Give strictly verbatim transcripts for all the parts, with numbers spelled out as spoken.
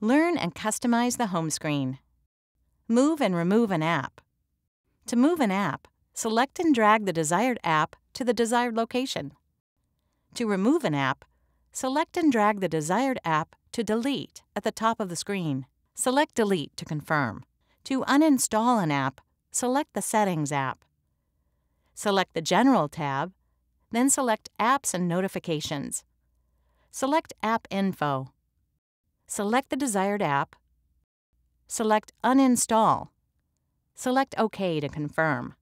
Learn and customize the home screen. Move and remove an app. To move an app, select and drag the desired app to the desired location. To remove an app, select and drag the desired app to delete at the top of the screen. Select Delete to confirm. To uninstall an app, select the Settings app. Select the General tab, then select Apps and Notifications. Select App Info. Select the desired app. Select Uninstall. Select OK to confirm.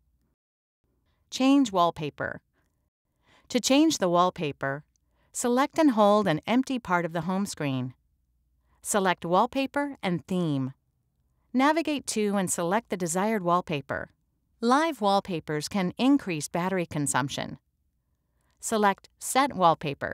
Change wallpaper. To change the wallpaper, select and hold an empty part of the home screen. Select Wallpaper and Theme. Navigate to and select the desired wallpaper. Live wallpapers can increase battery consumption. Select Set Wallpaper.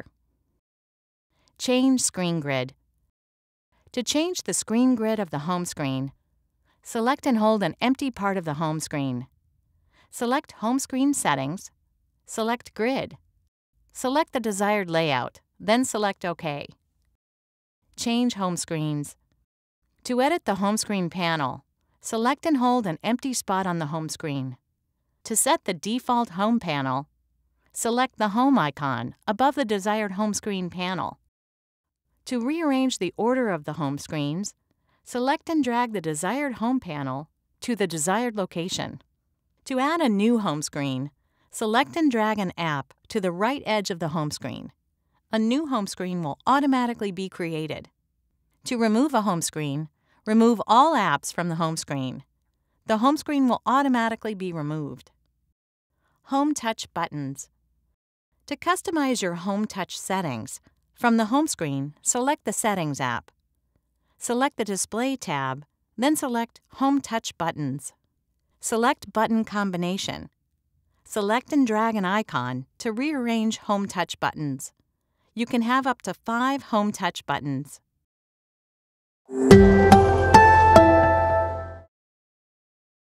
Change Screen Grid. To change the screen grid of the home screen, select and hold an empty part of the home screen. Select Home Screen Settings. Select Grid. Select the desired layout, then select OK. Change home screens. To edit the home screen panel, select and hold an empty spot on the home screen. To set the default home panel, select the home icon above the desired home screen panel. To rearrange the order of the home screens, select and drag the desired home panel to the desired location. To add a new home screen, select and drag an app to the right edge of the home screen. A new home screen will automatically be created. To remove a home screen, remove all apps from the home screen. The home screen will automatically be removed. Home Touch Buttons. To customize your home touch settings, from the home screen, select the Settings app. Select the Display tab, then select Home Touch Buttons. Select Button Combination. Select and drag an icon to rearrange home touch buttons. You can have up to five home touch buttons.